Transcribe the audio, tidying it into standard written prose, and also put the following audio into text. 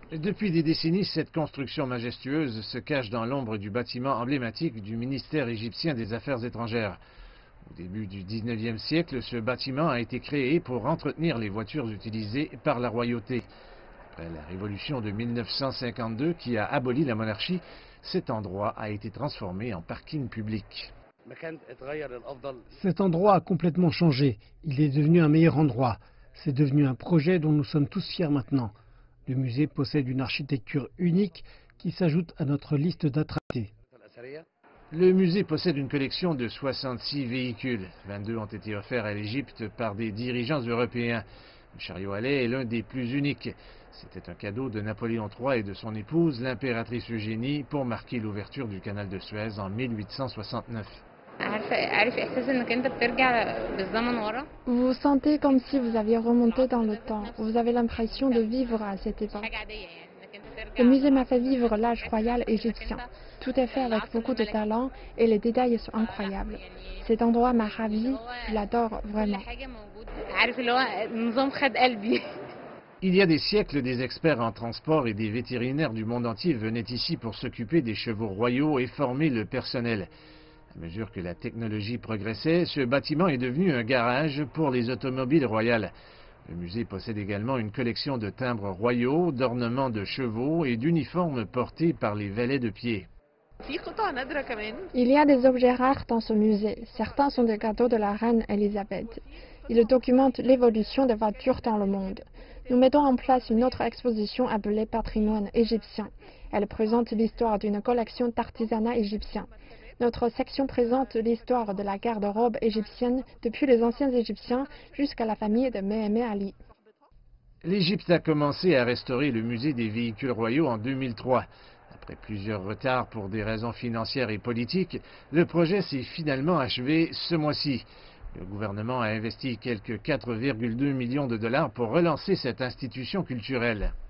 Depuis des décennies, cette construction majestueuse se cache dans l'ombre du bâtiment emblématique du ministère égyptien des Affaires étrangères. Au début du 19e siècle, ce bâtiment a été créé pour entretenir les voitures utilisées par la royauté. Après la révolution de 1952 qui a aboli la monarchie, cet endroit a été transformé en parking public. Cet endroit a complètement changé. Il est devenu un meilleur endroit. C'est devenu un projet dont nous sommes tous fiers maintenant. Le musée possède une architecture unique qui s'ajoute à notre liste d'attractés. Le musée possède une collection de 66 véhicules. 22 ont été offerts à l'Égypte par des dirigeants européens. Le chariot à lait est l'un des plus uniques. C'était un cadeau de Napoléon III et de son épouse, l'impératrice Eugénie, pour marquer l'ouverture du canal de Suez en 1869. Vous vous sentez comme si vous aviez remonté dans le temps. Vous avez l'impression de vivre à cette époque. Le musée m'a fait vivre l'âge royal égyptien. Tout est fait avec beaucoup de talent et les détails sont incroyables. Cet endroit m'a ravi, je l'adore vraiment. Il y a des siècles, des experts en transport et des vétérinaires du monde entier venaient ici pour s'occuper des chevaux royaux et former le personnel. À mesure que la technologie progressait, ce bâtiment est devenu un garage pour les automobiles royales. Le musée possède également une collection de timbres royaux, d'ornements de chevaux et d'uniformes portés par les valets de pied. Il y a des objets rares dans ce musée. Certains sont des cadeaux de la reine Elisabeth. Ils documentent l'évolution des voitures dans le monde. Nous mettons en place une autre exposition appelée Patrimoine égyptien. Elle présente l'histoire d'une collection d'artisanat égyptien. Notre section présente l'histoire de la garde-robe égyptienne depuis les anciens Égyptiens jusqu'à la famille de Méhémé Ali. L'Égypte a commencé à restaurer le musée des véhicules royaux en 2003. Après plusieurs retards pour des raisons financières et politiques, le projet s'est finalement achevé ce mois-ci. Le gouvernement a investi quelques 4,2 millions de dollars pour relancer cette institution culturelle.